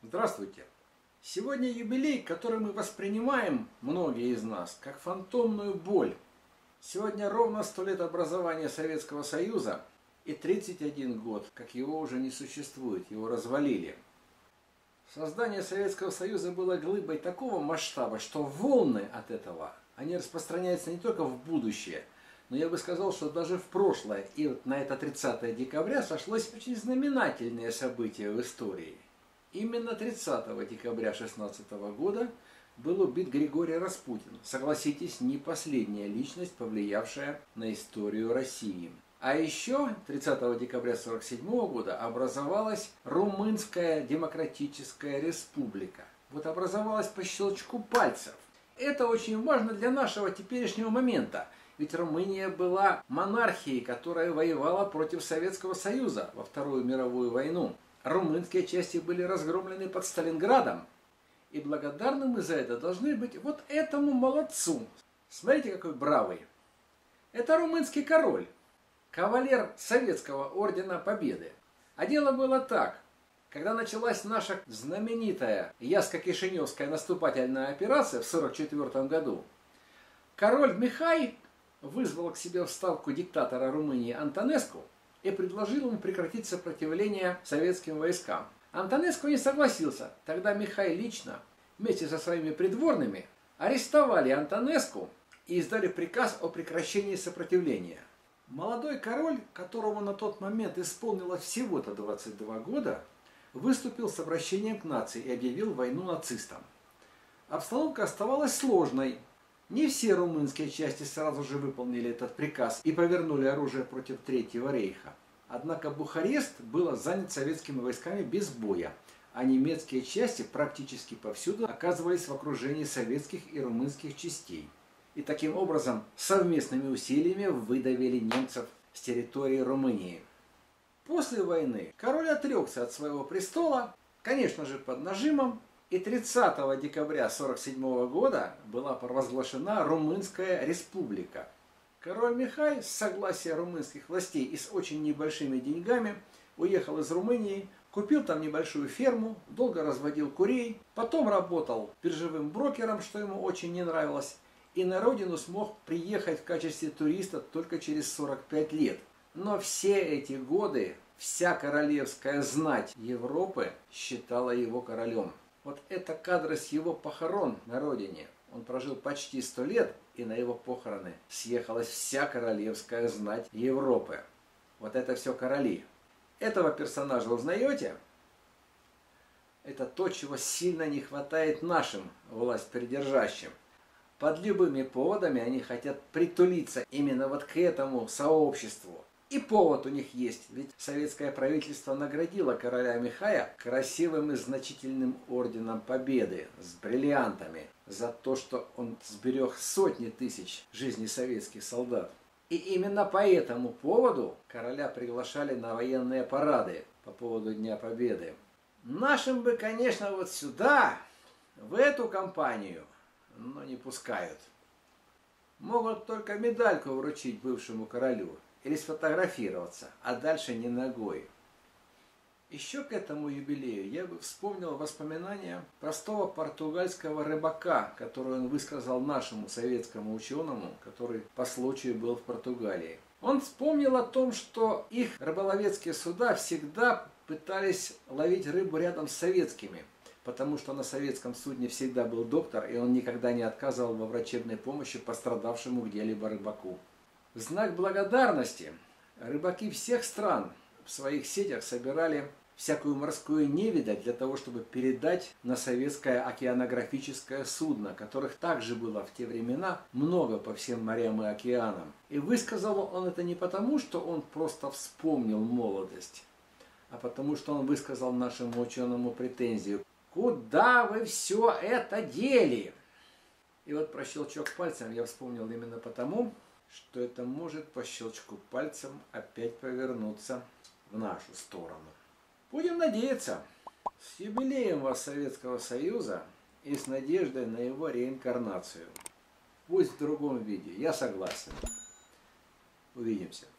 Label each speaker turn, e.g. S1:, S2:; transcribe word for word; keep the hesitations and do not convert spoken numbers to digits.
S1: Здравствуйте! Сегодня юбилей, который мы воспринимаем, многие из нас, как фантомную боль. Сегодня ровно сто лет образования Советского Союза и тридцать один год, как его уже не существует, его развалили. Создание Советского Союза было глыбой такого масштаба, что волны от этого, они распространяются не только в будущее, но я бы сказал, что даже в прошлое. И вот на это тридцатое декабря сошлось очень знаменательное событие в истории. Именно тридцатого декабря шестнадцатого года был убит Григорий Распутин. Согласитесь, не последняя личность, повлиявшая на историю России. А еще тридцатого декабря сорок седьмого года образовалась Румынская Демократическая Республика. Вот образовалась по щелчку пальцев. Это очень важно для нашего теперешнего момента. Ведь Румыния была монархией, которая воевала против Советского Союза во Вторую мировую войну. Румынские части были разгромлены под Сталинградом. И благодарны мы за это должны быть вот этому молодцу. Смотрите, какой бравый. Это румынский король, кавалер Советского ордена Победы. А дело было так. Когда началась наша знаменитая Яско-Кишиневская наступательная операция в сорок четвёртом году, король Михай вызвал к себе в Ставку диктатора Румынии Антонеску и предложил ему прекратить сопротивление советским войскам. Антонеску не согласился. Тогда Михай лично вместе со своими придворными арестовали Антонеску и издали приказ о прекращении сопротивления. Молодой король, которому на тот момент исполнилось всего-то двадцать два года, выступил с обращением к нации и объявил войну нацистам. Обстановка оставалась сложной. Не все румынские части сразу же выполнили этот приказ и повернули оружие против Третьего рейха. Однако Бухарест был занят советскими войсками без боя, а немецкие части практически повсюду оказывались в окружении советских и румынских частей. И таким образом совместными усилиями выдавили немцев с территории Румынии. После войны король отрекся от своего престола, конечно же под нажимом, и тридцатого декабря сорок седьмого года была провозглашена Румынская республика. Король Михай с согласия румынских властей и с очень небольшими деньгами уехал из Румынии, купил там небольшую ферму, долго разводил курей, потом работал биржевым брокером, что ему очень не нравилось, и на родину смог приехать в качестве туриста только через сорок пять лет. Но все эти годы вся королевская знать Европы считала его королем. Вот это кадры с его похорон на родине. Он прожил почти сто лет, и на его похороны съехалась вся королевская знать Европы. Вот это все короли. Этого персонажа узнаете? Это то, чего сильно не хватает нашим властьпридержащим. Под любыми поводами они хотят притулиться именно вот к этому сообществу. И повод у них есть, ведь советское правительство наградило короля Михая красивым и значительным орденом Победы с бриллиантами за то, что он сберег сотни тысяч жизней советских солдат. И именно по этому поводу короля приглашали на военные парады по поводу Дня Победы. Нашим бы, конечно, вот сюда, в эту компанию, но не пускают. Могут только медальку вручить бывшему королю или сфотографироваться, а дальше не ногой. Еще к этому юбилею я бы вспомнил воспоминания простого португальского рыбака, которое он высказал нашему советскому ученому, который по случаю был в Португалии. Он вспомнил о том, что их рыболовецкие суда всегда пытались ловить рыбу рядом с советскими, потому что на советском судне всегда был доктор, и он никогда не отказывал во врачебной помощи пострадавшему где-либо рыбаку. В знак благодарности рыбаки всех стран в своих сетях собирали всякую морскую невидаль для того, чтобы передать на советское океанографическое судно, которых также было в те времена много по всем морям и океанам. И высказал он это не потому, что он просто вспомнил молодость, а потому что он высказал нашему ученому претензию: «Куда вы все это дели?» И вот про щелчок пальцем я вспомнил именно потому, что это может по щелчку пальцем опять повернуться в нашу сторону. Будем надеяться. С юбилеем вас, Советского Союза, и с надеждой на его реинкарнацию. Пусть в другом виде, я согласен. Увидимся.